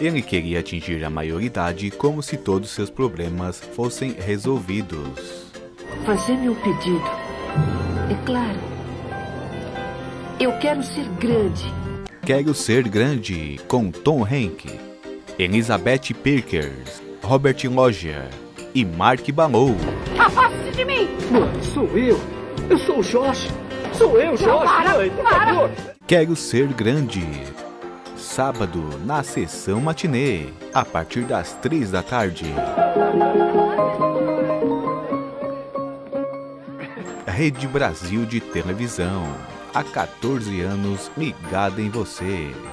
Ele queria atingir a maioridade como se todos seus problemas fossem resolvidos. Fazer meu pedido. É claro. Eu quero ser grande. Quero Ser Grande, com Tom Hanks, Elizabeth Perkins, Robert Loggia e Mark Ballow. Afaste-se de mim! Mãe, sou eu! Eu sou o Josh! Sou eu, Josh! Mãe, por favor! Quero Ser Grande. Sábado, na sessão matinê, a partir das 3 da tarde. Rede Brasil de Televisão. Há 14 anos ligada em você.